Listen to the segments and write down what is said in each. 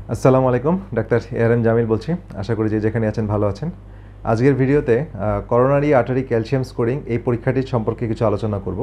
আসসালামু আলাইকুম, doctor ARM Jamil বলছি। আশা করি যে যেখানে আছেন ভালো আছেন। আজকের ভিডিওতে করোনারি আর্টারি ক্যালসিয়াম স্কোরিং এই পরীক্ষাটির সম্পর্কে কিছু আলোচনা করব।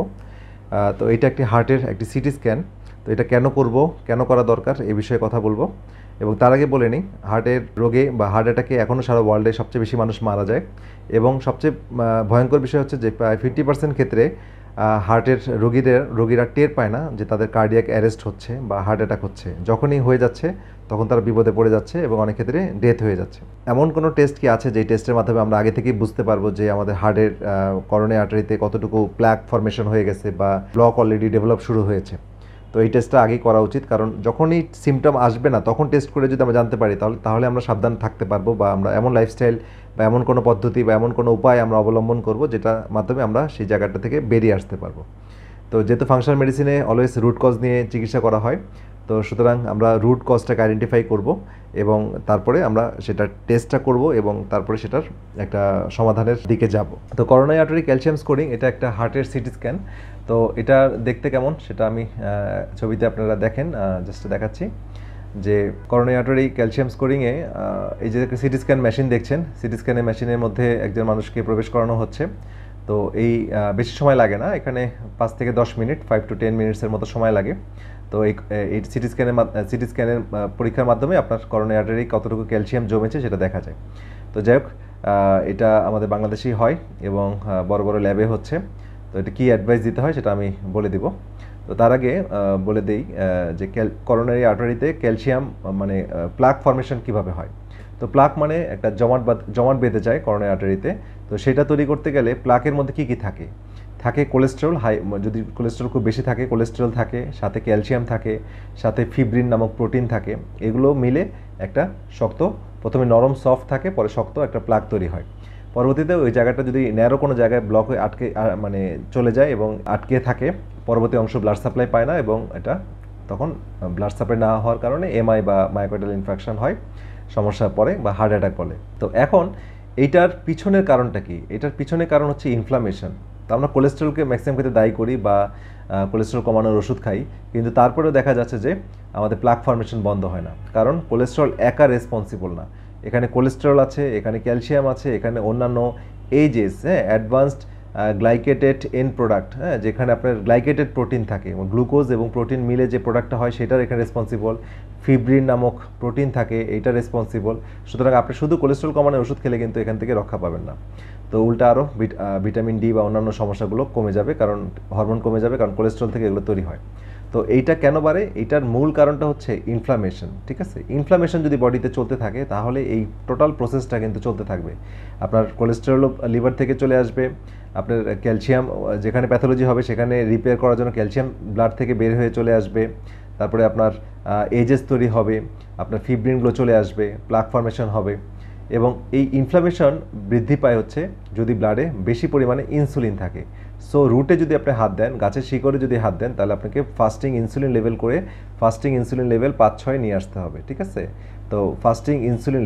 তো এটা একটি হার্টের একটি সিটি স্ক্যান। তো এটা কেন করব, কেন করা দরকার এই বিষয়ে কথা বলবো। এবং তার আগে বলে নিই, হার্টের রোগে বা হার্ট অ্যাটাকে এখনও সারা ওয়ার্ল্ডে সবচেয়ে বেশি মানুষ মারা যায়। এবং সবচেয়ে ভয়ঙ্কর বিষয় হচ্ছে যে প্রায় 50% ক্ষেত্রে হার্টের রোগীরা টের পায় না যে তাদের কার্ডিয়াক অ্যারেস্ট হচ্ছে বা হার্ট অ্যাটাক হচ্ছে। যখনই হয়ে যাচ্ছে তখন তারা বিপদে পড়ে যাচ্ছে এবং অনেক ক্ষেত্রে ডেথ হয়ে যাচ্ছে। এমন কোনো টেস্ট কি আছে যেই টেস্টের মাধ্যমে আমরা আগে থেকেই বুঝতে পারবো যে আমাদের হার্টের করোনারি আর্টারিতে কতটুকু প্লাক ফর্মেশন হয়ে গেছে বা ব্লক অলরেডি ডেভেলপ শুরু হয়েছে? তো এই টেস্টটা আগেই করা উচিত, কারণ যখনই সিমটম আসবে না তখন টেস্ট করে যদি আমরা জানতে পারি তাহলে আমরা সাবধান থাকতে পারবো, বা আমরা এমন লাইফস্টাইল বা এমন কোনো পদ্ধতি বা এমন কোনো উপায় আমরা অবলম্বন করব যেটা মাধ্যমে আমরা সেই জায়গাটা থেকে বেরিয়ে আসতে পারবো। তো যেহেতু ফাংশনাল মেডিসিনে অলওয়েজ রুট কজ নিয়ে চিকিৎসা করা হয়, তো সুতরাং আমরা রুট কজটাকে আইডেন্টিফাই করব এবং তারপরে আমরা সেটার টেস্টটা করব এবং তারপরে সেটার একটা সমাধানের দিকে যাব। তো করোনারি আর্টারি ক্যালসিয়াম স্কোরিং এটা একটা হার্টের সিটি স্ক্যান। তো এটা দেখতে কেমন সেটা আমি ছবিতে আপনারা দেখেন, জাস্ট দেখাচ্ছি যে করোনারি আর্টারি ক্যালসিয়াম স্কোরিংয়ে এই যে সিটি স্ক্যান মেশিন দেখছেন, সিটি স্ক্যানের মেশিনের মধ্যে একজন মানুষকে প্রবেশ করানো হচ্ছে। তো এই বেশি সময় লাগে না, এখানে 5 থেকে 10 মিনিট, 5 to 10 মিনিটসের মতো সময় লাগে। তো এই সিটি স্ক্যানের পরীক্ষার মাধ্যমে আপনার করোনারি আর্টারি কতটুকু ক্যালসিয়াম জমেছে সেটা দেখা যায়। তো যাই হোক, এটা আমাদের বাংলাদেশেই হয় এবং বড় বড় ল্যাবে হচ্ছে। তো এটা কী অ্যাডভাইস দিতে হয় সেটা আমি বলে দিব। তো তার আগে বলে দেই যে করোনারি আর্টারিতে ক্যালসিয়াম মানে প্লাক ফর্মেশন কিভাবে হয়। তো প্লাক মানে একটা জমাট বেঁধে যায় করোনারি আর্টারিতে। তো সেটা তৈরি করতে গেলে প্লাকের মধ্যে কী কী থাকে? থাকে কোলেস্টেরল, যদি কোলেস্টেরল খুব বেশি থাকে কোলেস্টেরল থাকে, সাথে ক্যালসিয়াম থাকে, সাথে ফিব্রিন নামক প্রোটিন থাকে। এগুলো মিলে একটা শক্ত, প্রথমে নরম সফট থাকে, পরে শক্ত একটা প্লাক তৈরি হয়। পরবর্তীতে ওই জায়গাটা যদি ন্যারো কোনো জায়গায় ব্লক হয়ে আটকে মানে চলে যায় এবং আটকে থাকে, পরবর্তী অংশ ব্লাড সাপ্লাই পায় না এবং এটা তখন ব্লাড সাপ্লাই না হওয়ার কারণে এমআই বা মায়োকার্ডিয়াল ইনফ্রাকশন হয়, সমস্যা পড়ে বা হার্ট অ্যাটাক বলে। তো এখন এইটার পিছনের কারণটা কি? এটার পিছনের কারণ হচ্ছে ইনফ্লামেশন। তো আমরা কোলেস্টেরলকে ম্যাক্সিমাম ক্ষেত্রে দায়ী করি বা কোলেস্টেরল কমানোর ওষুধ খাই, কিন্তু তারপরেও দেখা যাচ্ছে যে আমাদের প্লাক ফর্মেশন বন্ধ হয় না, কারণ কোলেস্টেরল একা রেসপন্সিবল না। এখানে কোলেস্টেরল আছে, এখানে ক্যালসিয়াম আছে, এখানে অন্যান্য AGEs, advanced glycated end product, যেখানে আপনার গ্লাইকেটেড প্রোটিন থাকে, গ্লুকোজ এবং প্রোটিন মিলে যে প্রোডাক্টটা হয় সেটার এখানে রেসপন্সিবল। ফিব্রিন নামক প্রোটিন থাকে, এইটা রেসপন্সিবল। সুতরাং আপনি শুধু কোলেস্ট্রল কমানোর ওষুধ খেলে কিন্তু এখান থেকে রক্ষা পাবেন না। তো উল্টা আরও ভিটামিন ডি বা অন্যান্য সমস্যাগুলো কমে যাবে, কারণ হরমোন কমে যাবে, কারণ কোলেস্ট্রল থেকে এগুলো তৈরি হয়। তো এইটা কেন বাড়ে? এইটার মূল কারণটা হচ্ছে ইনফ্লামেশন। ঠিক আছে, ইনফ্লামেশন যদি বডিতে চলতে থাকে তাহলে এই টোটাল প্রসেসটা কিন্তু চলতে থাকবে। আপনার কোলেস্টেরল লিভার থেকে চলে আসবে, আপনার ক্যালসিয়াম যেখানে প্যাথোলজি হবে সেখানে রিপেয়ার করার জন্য ক্যালসিয়াম ব্লাড থেকে বের হয়ে চলে আসবে, তারপরে আপনার এজেস তৈরি হবে, আপনার ফিব্রিনগুলো চলে আসবে, প্লাক ফর্মেশন হবে। এবং এই ইনফ্লামেশন বৃদ্ধি পায় হচ্ছে যদি ব্লাডে বেশি পরিমাণে ইনসুলিন থাকে। সো রুটে যদি আপনি হাত দেন, গাছের শিকড়ে যদি হাত দেন, তাহলে আপনাকে ফাস্টিং ইনসুলিন লেভেল করে ফাস্টিং ইনসুলিন লেভেল 5-6 নিয়ে আসতে হবে। ঠিক আছে, তো ফাস্টিং ইনসুলিন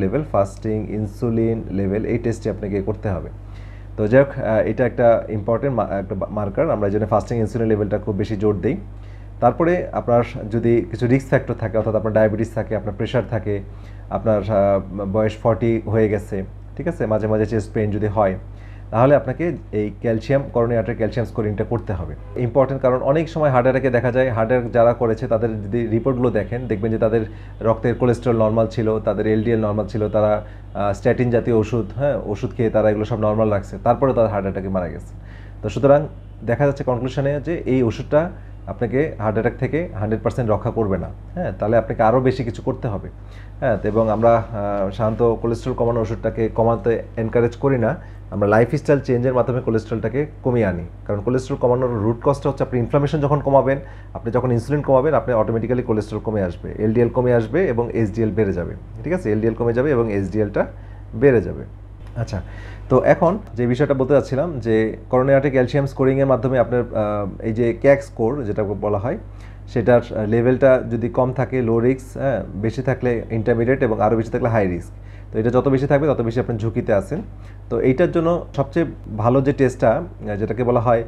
লেভেল এই টেস্টটি আপনাকে করতে হবে। তো যাই হোক, এটা একটা ইম্পর্টেন্ট একটা মার্কার, আমরা এই জন্য ফাস্টিং ইনসুলিন লেভেলটা খুব বেশি জোর দিই। তারপরে আপনার যদি কিছু রিস্ক ফ্যাক্টর থাকে, অর্থাৎ আপনার ডায়াবেটিস থাকে, আপনার প্রেশার থাকে, আপনার বয়স 40 হয়ে গেছে, ঠিক আছে, মাঝে মাঝে চেস্ট পেইন যদি হয়, তাহলে আপনাকে এই করোনারি আর্টারি ক্যালসিয়াম স্কোরিংটা করতে হবে। ইম্পর্টেন্ট, কারণ অনেক সময় হার্ট অ্যাটাকে দেখা যায়, হার্ট অ্যাটাক যারা করেছে তাদের যদি রিপোর্টগুলো দেখেন, দেখবেন যে তাদের রক্তের কোলেস্টেরল নর্মাল ছিল, তাদের এলডিএল নর্মাল ছিল, তারা স্ট্যাটিন জাতীয় ওষুধ খেয়ে তারা এগুলো সব নর্মাল রাখছে, তারপরে তারা হার্ট অ্যাটাকে মারা গেছে। তো সুতরাং দেখা যাচ্ছে কনক্লুশনে যে এই ওষুধটা আপনাকে হার্ট অ্যাটাক থেকে 100% রক্ষা করবে না। তাহলে আপনাকে আরও বেশি কিছু করতে হবে। এবং আমরা সাধারণত কোলেস্ট্রল কমানোর ওষুধটাকে কমাতে এনকারেজ করি না, আমরা লাইফস্টাইল চেঞ্জের মাধ্যমে কোলেস্ট্রলটাকে কমিয়ে আনি। কারণ কোলেস্ট্রল কমানোর রুট কজটা হচ্ছে আপনি ইনফ্লামেশন যখন কমাবেন, আপনি যখন ইনসুলিন কমাবেন, আপনি অটোমেটিক্যালি কোলেস্ট্রল কমে আসবে, এলডিএল কমে আসবে এবং এইচডিএল বেড়ে যাবে। ঠিক আছে, এলডিএল কমে যাবে এবং এইচডিএলটা বেড়ে যাবে। আচ্ছা, তো এখন যে বিষয়টা বলতে চাচ্ছিলাম যে করোনারি আর্টারি ক্যালসিয়াম স্কোরিংয়ের মাধ্যমে আপনার এই যে ক্যাক স্কোর যেটা বলা হয়, সেটার লেভেলটা যদি কম থাকে লো রিস্ক, বেশি থাকলে ইন্টারমিডিয়েট এবং আরও বেশি থাকলে হাই রিস্ক। তো এটা যত বেশি থাকবে তত বেশি আপনি ঝুঁকিতে আছেন। তো এইটার জন্য সবচেয়ে ভালো যে টেস্টটা, যেটাকে বলা হয়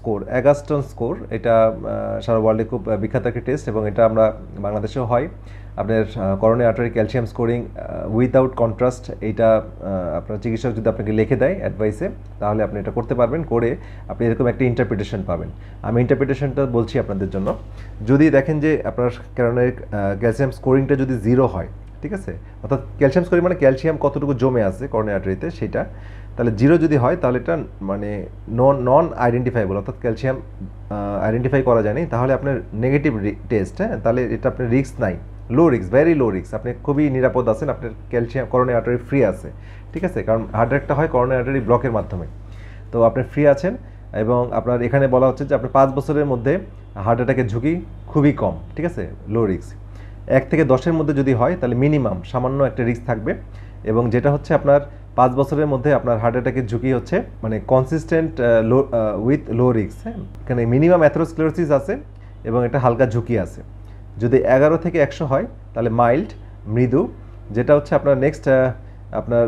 অ্যাগাস্টন স্কোর, এটা সারা ওয়ার্ল্ডে খুব বিখ্যাত একটা টেস্ট এবং এটা আমরা বাংলাদেশেও হয়। আপনার coronary artery calcium scoring without contrast, এইটা আপনার চিকিৎসক যদি আপনাকে লিখে দেয় অ্যাডভাইসে, তাহলে আপনি এটা করতে পারবেন। করে আপনি এরকম একটা ইন্টারপ্রিটেশন পাবেন। আমি ইন্টারপ্রিটেশনটা বলছি আপনাদের জন্য। যদি দেখেন যে আপনার করোনারি ক্যালসিয়াম স্কোরিংটা যদি 0 হয়, ঠিক আছে, অর্থাৎ ক্যালসিয়াম স্কোরিং মানে ক্যালসিয়াম কতটুকু জমে আছে করোনারি আর্টারিতে সেটা, তাহলে 0 যদি হয় তাহলে এটা মানে নন আইডেন্টিফাইবল, অর্থাৎ ক্যালসিয়াম আইডেন্টিফাই করা যায়নি, তাহলে আপনার নেগেটিভ টেস্ট, হ্যাঁ, তাহলে এটা আপনার রিস্ক নাই, low risk, very low risk, আপনি খুবই নিরাপদ আছেন, আপনার ক্যালসিয়াম করোনারি আর্টারি ফ্রি আছে, ঠিক আছে, কারণ হার্ট অ্যাটাকটা হয় করোনারি আর্টারি ব্লকের মাধ্যমে, তো আপনি ফ্রি আছেন। এবং আপনার এখানে বলা হচ্ছে যে আপনার 5 বছরের মধ্যে হার্ট অ্যাটাকের ঝুঁকি খুবই কম, ঠিক আছে, লো রিস্ক। 1 থেকে 10-এর মধ্যে যদি হয় তাহলে মিনিমাম সামান্য একটা রিস্ক থাকবে, এবং যেটা হচ্ছে আপনার 5 বছরের মধ্যে আপনার হার্ট অ্যাটাকের ঝুঁকি হচ্ছে মানে কনসিস্টেন্ট উইথ লো রিস্ক, হ্যাঁ, এখানে মিনিমাম অ্যাথেরোস্ক্লেরোসিস আছে এবং একটা হালকা ঝুঁকি আছে। যদি 11 থেকে 100 হয় তাহলে মাইল্ড, মৃদু, যেটা হচ্ছে আপনার নেক্সট আপনার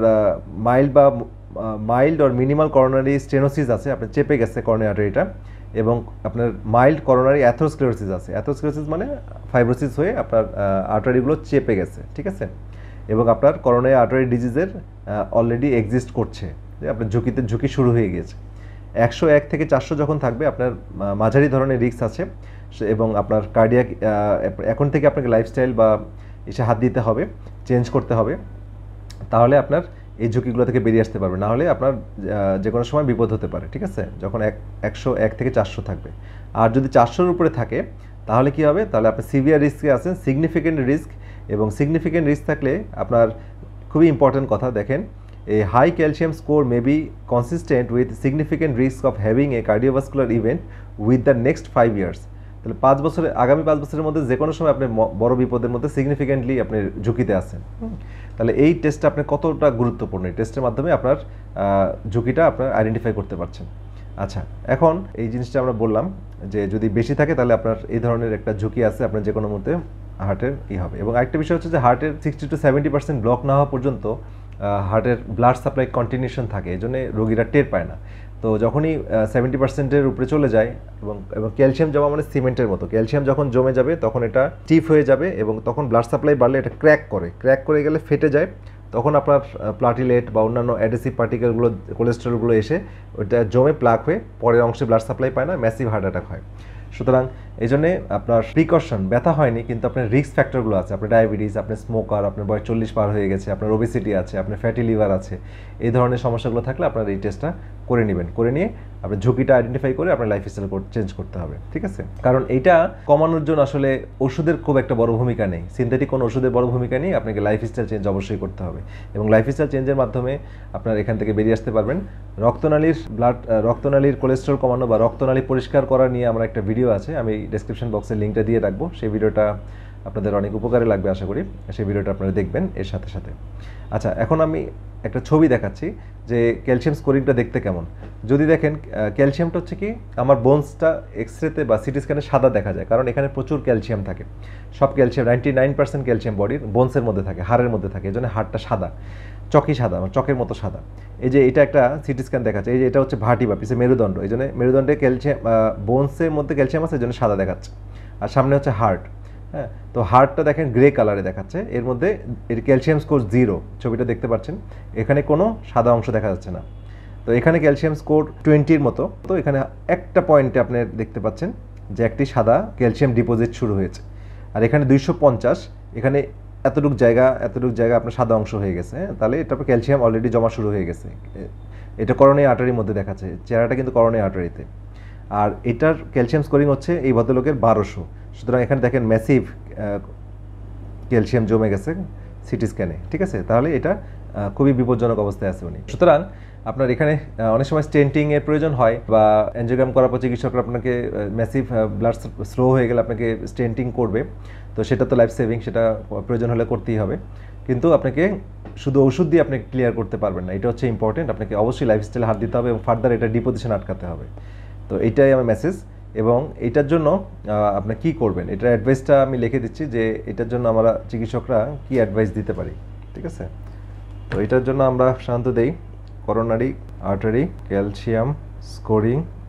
mild or minimal coronary stenosis আছে, আপনার চেপে গেছে করোনারি আর্টারিটা, এবং আপনার মাইল্ড করোনারি অ্যাথেরোস্ক্লেরোসিস আছে। অ্যাথেরোস্ক্লেরোসিস মানে ফাইব্রোসিস হয়ে আপনার আর্টারিগুলো চেপে গেছে, ঠিক আছে, এবং আপনার করোনারি আর্টারি ডিজিজের অলরেডি এক্সিস্ট করছে, যে আপনার ঝুঁকি শুরু হয়ে গিয়েছে। 101 থেকে 400 যখন থাকবে আপনার মাঝারি ধরনের রিস্ক আছে, এবং আপনার কার্ডিয়াক এখন থেকে আপনাকে লাইফস্টাইল বা এসে হাত দিতে হবে, চেঞ্জ করতে হবে, তাহলে আপনার এই ঝুঁকিগুলো থেকে বেরিয়ে আসতে পারবে, না হলে আপনার যে কোনো সময় বিপদ হতে পারে, ঠিক আছে, যখন 101 থেকে 400 থাকবে। আর যদি 400-এর উপরে থাকে তাহলে কি হবে, তাহলে আপনি সিভিয়ার রিস্কে আছেন, সিগনিফিকেন্ট রিস্ক, এবং সিগনিফিকেন্ট রিস্ক থাকলে আপনার খুবই ইম্পর্টেন্ট কথা দেখেন, a high calcium score may be consistent with significant risk of having a cardiovascular event with the next 5 years। তাহলে আগামী 5 বছরের মধ্যে যে কোনো সময় আপনি বড় বিপদের মধ্যে সিগনিফিকেন্টলি আপনি ঝুঁকিতে আছেন। তাহলে এই টেস্টটা আপনার কতটা গুরুত্বপূর্ণ, এই টেস্টের মাধ্যমে আপনার ঝুঁকিটা আপনার আইডেন্টিফাই করতে পারছেন। আচ্ছা, এখন এই জিনিসটা আমরা বললাম যে যদি বেশি থাকে তাহলে আপনার এই ধরনের একটা ঝুঁকি আছে, আপনার যে কোনো মুহূর্তে হার্টের হবে। এবং আরেকটা বিষয় হচ্ছে যে হার্টের 60 to 70% ব্লক না হওয়া পর্যন্ত হার্টের ব্লাড সাপ্লাই কন্টিনিউশন থাকে, এই জন্য রোগীরা টের পায় না। তো যখনই 70%-এর উপরে চলে যায়, এবং ক্যালসিয়াম জমা মানে সিমেন্টের মতো, ক্যালসিয়াম যখন জমে যাবে তখন এটা স্টিফ হয়ে যাবে, এবং তখন ব্লাড সাপ্লাই বাড়লে এটা ক্র্যাক করে গেলে ফেটে যায়, তখন আপনার প্লাটিলেট বা অন্যান্য অ্যাডেসিভ পার্টিকেলগুলো, কোলেস্টেরলগুলো এসে ওইটা জমে প্লাক হয়ে পরের অংশে ব্লাড সাপ্লাই পায় না, ম্যাসিভ হার্ট অ্যাটাক হয়। সুতরাং এই জন্যে আপনার প্রিকশন, ব্যথা হয়নি কিন্তু আপনার রিস্ক ফ্যাক্টরগুলো আছে, আপনার ডায়াবেটিস, আপনার স্মোকার, আপনার বয়স 40 পার হয়ে গেছে, আপনার ওবেসিটি আছে, আপনার ফ্যাটি লিভার আছে, এই ধরনের সমস্যাগুলো থাকলে আপনার এই টেস্টটা করে নেবেন। করে নিয়ে আপনার ঝুঁকিটা আইডেন্টিফাই করে আপনার লাইফস্টাইল চেঞ্জ করতে হবে, ঠিক আছে, কারণ এইটা কমানোর জন্য আসলে ওষুধের খুব একটা বড় ভূমিকা নেই, সিনথেটিক কোনো ওষুধের বড় ভূমিকা নেই, আপনাকে লাইফস্টাইল চেঞ্জ অবশ্যই করতে হবে, এবং লাইফস্টাইল চেঞ্জের মাধ্যমে আপনার এখান থেকে বেরিয়ে আসতে পারবেন। রক্তনালীর কোলেস্টেরল কমানো বা রক্তনালী পরিষ্কার করা নিয়ে আমার একটা ভিডিও আছে, আমি ডেসক্রিপশন বক্সে লিঙ্কটা দিয়ে রাখবো, সেই ভিডিওটা আপনাদের অনেক উপকারে লাগবে আশা করি, সেই ভিডিওটা আপনারা দেখবেন এর সাথে সাথে। আচ্ছা, এখন আমি একটা ছবি দেখাচ্ছি যে ক্যালসিয়াম স্কোরিংটা দেখতে কেমন। যদি দেখেন ক্যালসিয়ামটা হচ্ছে কি, আমার বোনসটা এক্সরেতে বা সিটি স্ক্যানে সাদা দেখা যায়, কারণ এখানে প্রচুর ক্যালসিয়াম থাকে, সব ক্যালসিয়াম 99% ক্যালসিয়াম বডির বোনসের মধ্যে থাকে, হাড়ের মধ্যে থাকে, এই জন্য হাড়টা সাদা, চকই সাদা, চকের মতো সাদা। এই যে এটা একটা সিটি স্ক্যান দেখাচ্ছে, এই যে এটা হচ্ছে ভার্টিবা, পিছে মেরুদণ্ড, এই জন্য মেরুদণ্ডে ক্যালসিয়াম, বোনসের মধ্যে ক্যালসিয়াম আছে, এই জন্য সাদা দেখাচ্ছে। আর সামনে হচ্ছে হার্ট, হ্যাঁ, তো হার্টটা দেখেন গ্রে কালারে দেখাচ্ছে, এর মধ্যে এর ক্যালসিয়াম স্কোর 0, ছবিটা দেখতে পাচ্ছেন, এখানে কোনো সাদা অংশ দেখা যাচ্ছে না। তো এখানে ক্যালসিয়াম স্কোর 20-র মতো, তো এখানে একটা পয়েন্টে আপনি দেখতে পাচ্ছেন যে একটি সাদা ক্যালসিয়াম ডিপোজিট শুরু হয়েছে, আর এখানে 250, এখানে এতটুক জায়গা আপনার সাদা অংশ হয়ে গেছে, হ্যাঁ, তাহলে এটা ক্যালসিয়াম অলরেডি জমা শুরু হয়ে গেছে। এটা করোনারি আর্টারির মধ্যে দেখাচ্ছে, চেহারাটা কিন্তু করোনারি আর্টারিতে, আর এটার ক্যালসিয়াম স্কোরিং হচ্ছে এই ভদ্রলোকের 1200। সুতরাং এখানে দেখেন ম্যাসিভ ক্যালসিয়াম জমে গেছে সিটি স্ক্যানে, ঠিক আছে, তাহলে এটা খুবই বিপজ্জনক অবস্থায় আছে উনি। সুতরাং আপনার এখানে অনেক সময় স্টেন্টিংয়ের প্রয়োজন হয়, বা অ্যাঞ্জিওগ্রাম করার পর চিকিৎসকরা আপনাকে ম্যাসিভ ব্লাড স্লো হয়ে গেলে আপনাকে স্টেন্টিং করবে, তো সেটা তো লাইফ সেভিং, সেটা প্রয়োজন হলে করতেই হবে, কিন্তু আপনাকে শুধু ওষুধ দিয়ে আপনি ক্লিয়ার করতে পারবেন না, এটা হচ্ছে ইম্পর্টেন্ট, আপনাকে অবশ্যই লাইফস্টাইলে হাত দিতে হবে এবং ফার্দার এটা ডিপোজিশন আটকাতে হবে। তো এইটাই আমার মেসেজ, এবং এটার জন্য আপনি কি করবেন, এটার অ্যাডভাইসটা আমি লিখে দিচ্ছি যে এটার জন্য আমরা চিকিৎসকরা কি অ্যাডভাইস দিতে পারি, ঠিক আছে। তো এটার জন্য আমরা সাধারণত দেই coronary artery calcium scoring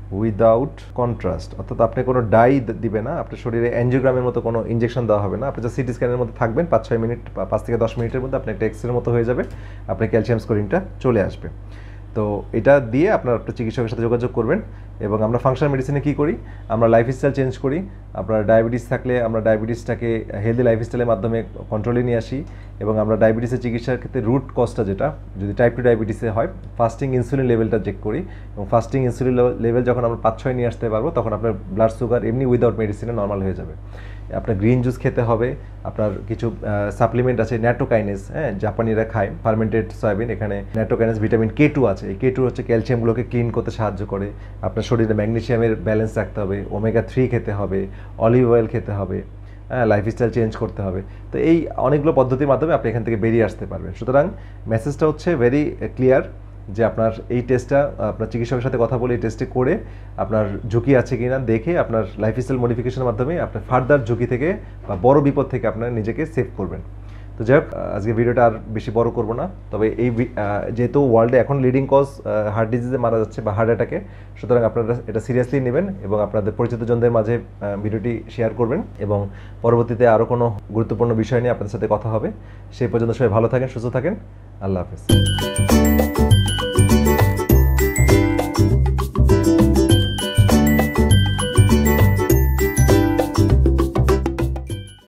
without contrast, অর্থাৎ আপনি কোনো ডাই দিবে না, আপনার শরীরে অ্যাঞ্জিওগ্রামের মতো কোনো ইঞ্জেকশন দেওয়া হবে না, আপনি যা সিটি স্ক্যানের মধ্যে থাকবেন 5-6 মিনিট, 5 থেকে 10 মিনিটের মধ্যে আপনি একটা এক্সরের মতো হয়ে যাবে, আপনার ক্যালসিয়াম স্কোরিংটা চলে আসবে। তো এটা দিয়ে আপনার চিকিৎসকের সাথে যোগাযোগ করবেন। এবং আমরা ফাংশনাল মেডিসিনে কী করি, আমরা লাইফস্টাইল চেঞ্জ করি। আপনার ডায়াবেটিস থাকলে আমরা ডায়াবেটিসটাকে হেলদি লাইফস্টাইলের মাধ্যমে কন্ট্রোলে নিয়ে আসি, এবং আমরা ডায়াবেটিসের চিকিৎসার ক্ষেত্রে রুট কজটা যেটা, যদি টাইপ 2 ডায়াবেটিসে হয়, ফাস্টিং ইনসুলিন লেভেলটা চেক করি, এবং ফাস্টিং ইনসুলিন লেভেল যখন আমরা 5-6 নিয়ে আসতে পারবো, তখন আপনার ব্লাড সুগার এমনি উইদাউট মেডিসিনে নর্মাল হয়ে যাবে। আপনার গ্রিন জুস খেতে হবে, আপনার কিছু সাপ্লিমেন্ট আছে, ন্যাটোকাইনেস, হ্যাঁ, জাপানিরা খায় ফার্মেন্টেড সয়াবিন, এখানে ন্যাটোকাইনেস ভিটামিন K2 আছে, এই K2 হচ্ছে ক্যালসিয়ামগুলোকে ক্লিন করতে সাহায্য করে। আপনার শরীরে ম্যাগনেসিয়ামের ব্যালেন্স রাখতে হবে, ওমেগা 3 খেতে হবে, অলিভ অয়েল খেতে হবে, হ্যাঁ, লাইফস্টাইল চেঞ্জ করতে হবে। তো এই অনেকগুলো পদ্ধতির মাধ্যমে আপনি এখান থেকে বেরিয়ে আসতে পারবেন। সুতরাং মেসেজটা হচ্ছে ভেরি ক্লিয়ার যে আপনার এই টেস্টটা, আপনার চিকিৎসকের সাথে কথা বলে এই টেস্টে করে আপনার ঝুঁকি আছে কি না দেখে আপনার লাইফস্টাইল মডিফিকেশনের মাধ্যমে আপনার ফার্দার ঝুঁকি থেকে বা বড় বিপদ থেকে আপনার নিজেকে সেভ করবেন। তো যাই হোক, আজকে ভিডিওটা আর বেশি বড় করব না, তবে এই যেহেতু ওয়ার্ল্ডে এখন লিডিং কজ হার্ট ডিজিজে মারা যাচ্ছে বা হার্ট অ্যাটাকে, সুতরাং আপনারা এটা সিরিয়াসলি নেবেন এবং আপনাদের পরিচিতজনদের মাঝে ভিডিওটি শেয়ার করবেন, এবং পরবর্তীতে আরও কোনো গুরুত্বপূর্ণ বিষয় নিয়ে আপনাদের সাথে কথা হবে। সেই পর্যন্ত সবাই ভালো থাকেন, সুস্থ থাকেন, আল্লাহ হাফেজ।